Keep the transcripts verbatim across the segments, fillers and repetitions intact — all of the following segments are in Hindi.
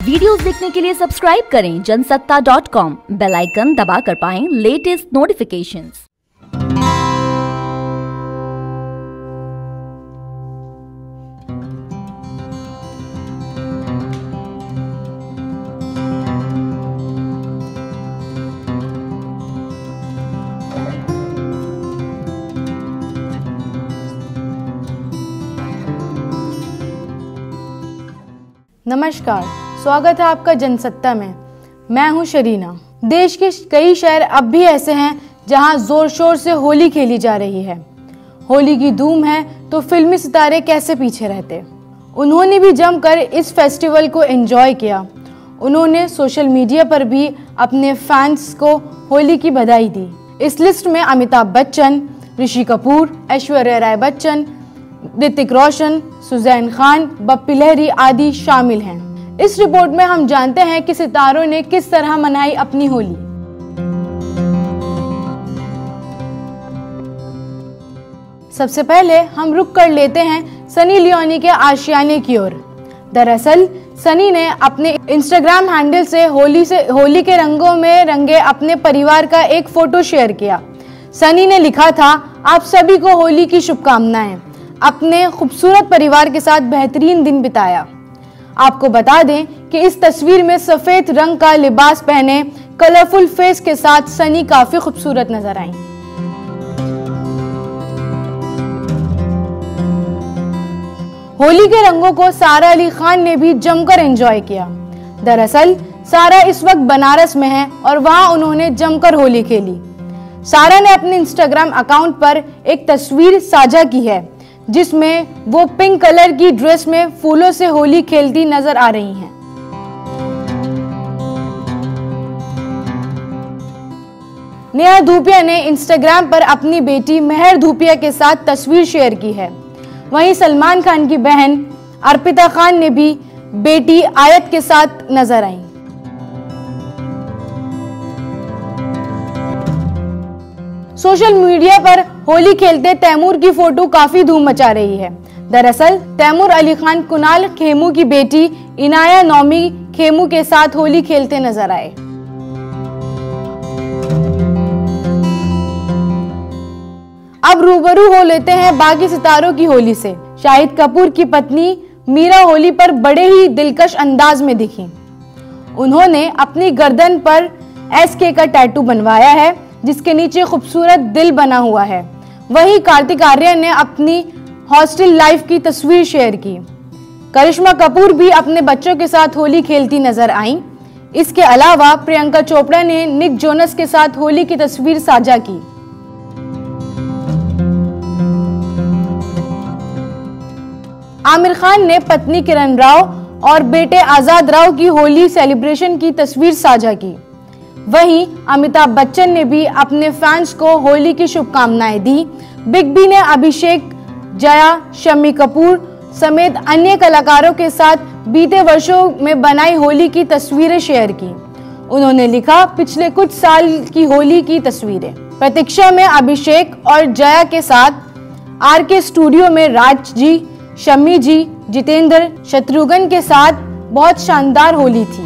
वीडियोस देखने के लिए सब्सक्राइब करें Jansatta dot com, bell icon दबाकर पाएं लेटेस्ट नोटिफिकेशंस। नमस्कार, स्वागत है आपका जनसत्ता में। मैं हूं शरीना। देश के कई शहर अब भी ऐसे हैं जहां जोर शोर से होली खेली जा रही है। होली की धूम है तो फिल्मी सितारे कैसे पीछे रहते। उन्होंने भी जमकर इस फेस्टिवल को एंजॉय किया। उन्होंने सोशल मीडिया पर भी अपने फैंस को होली की बधाई दी। इस लिस्ट में अमिताभ बच्चन, ऋषि कपूर, ऐश्वर्या राय बच्चन, ऋतिक रोशन, सुजैन खान, बप्पी लहरी आदि शामिल हैं। इस रिपोर्ट में हम जानते हैं कि सितारों ने किस तरह मनाई अपनी होली। सबसे पहले हम रुक कर लेते हैं सनी लियोनी के आशियाने की ओर। दरअसल सनी ने अपने इंस्टाग्राम हैंडल से होली से होली के रंगों में रंगे अपने परिवार का एक फोटो शेयर किया। सनी ने लिखा था, आप सभी को होली की शुभकामनाएं। अपने खूबसूरत परिवार के साथ बेहतरीन दिन बिताया। आपको बता दें कि इस तस्वीर में सफेद रंग का लिबास पहने कलरफुल फेस के साथ सनी काफी खूबसूरत नजर आई। होली के रंगों को सारा अली खान ने भी जमकर एंजॉय किया। दरअसल सारा इस वक्त बनारस में है और वहां उन्होंने जमकर होली खेली। सारा ने अपने इंस्टाग्राम अकाउंट पर एक तस्वीर साझा की है जिसमें वो पिंक कलर की ड्रेस में फूलों से होली खेलती नजर आ रही हैं। नेहा धूपिया ने इंस्टाग्राम पर अपनी बेटी मेहर धूपिया के साथ तस्वीर शेयर की है। वहीं सलमान खान की बहन अर्पिता खान ने भी बेटी आयत के साथ नजर आई। सोशल मीडिया पर होली खेलते तैमूर की फोटो काफी धूम मचा रही है। दरअसल तैमूर अली खान कुणाल खेमू की बेटी इनाया नौमी खेमू के साथ होली खेलते नजर आए। अब रूबरू हो लेते हैं बाकी सितारों की होली से। शाहिद कपूर की पत्नी मीरा होली पर बड़े ही दिलकश अंदाज में दिखी। उन्होंने अपनी गर्दन पर एस के का टैटू बनवाया है जिसके नीचे खूबसूरत दिल बना हुआ है। वहीं कार्तिक आर्यन ने अपनी हॉस्टल लाइफ की तस्वीर शेयर की। करिश्मा कपूर भी अपने बच्चों के साथ होली खेलती नजर आईं। इसके अलावा प्रियंका चोपड़ा ने निक जोनस के साथ होली की तस्वीर साझा की। आमिर खान ने पत्नी किरण राव और बेटे आजाद राव की होली सेलिब्रेशन की तस्वीर साझा की। वहीं अमिताभ बच्चन ने भी अपने फैंस को होली की शुभकामनाएं दी। बिग बी ने अभिषेक, जया, शम्मी कपूर समेत अन्य कलाकारों के साथ बीते वर्षों में बनाई होली की तस्वीरें शेयर की। उन्होंने लिखा, पिछले कुछ साल की होली की तस्वीरें। प्रतीक्षा में अभिषेक और जया के साथ आर के स्टूडियो में राज जी, शम्मी जी, जितेंद्र, शत्रुघ्न के साथ बहुत शानदार होली थी।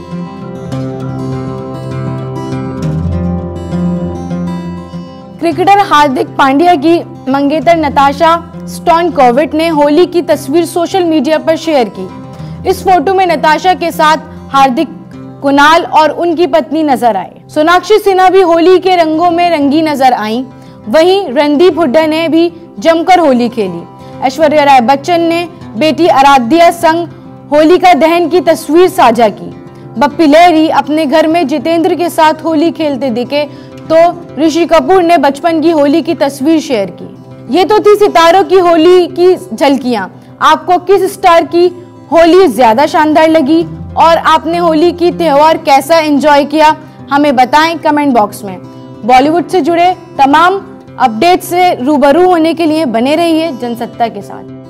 क्रिकेटर हार्दिक पांड्या की मंगेतर नताशा स्टॉनकोविक ने होली की तस्वीर सोशल मीडिया पर शेयर की। इस फोटो में नताशा के साथ हार्दिक, कुणाल और उनकी पत्नी नजर आए। सोनाक्षी सिन्हा भी होली के रंगों में रंगी नजर आईं। वहीं रणदीप हुड्डा ने भी जमकर होली खेली। ऐश्वर्या राय बच्चन ने बेटी आराध्या संग होलिका दहन की तस्वीर साझा की। बप्पी लहरी अपने घर में जितेंद्र के साथ होली खेलते दिखे तो ऋषि कपूर ने बचपन की होली की तस्वीर शेयर की। ये तो थी सितारों की होली की झलकियां। आपको किस स्टार की होली ज्यादा शानदार लगी और आपने होली की त्योहार कैसा एंजॉय किया, हमें बताएं कमेंट बॉक्स में। बॉलीवुड से जुड़े तमाम अपडेट से रूबरू होने के लिए बने रहिए जनसत्ता के साथ।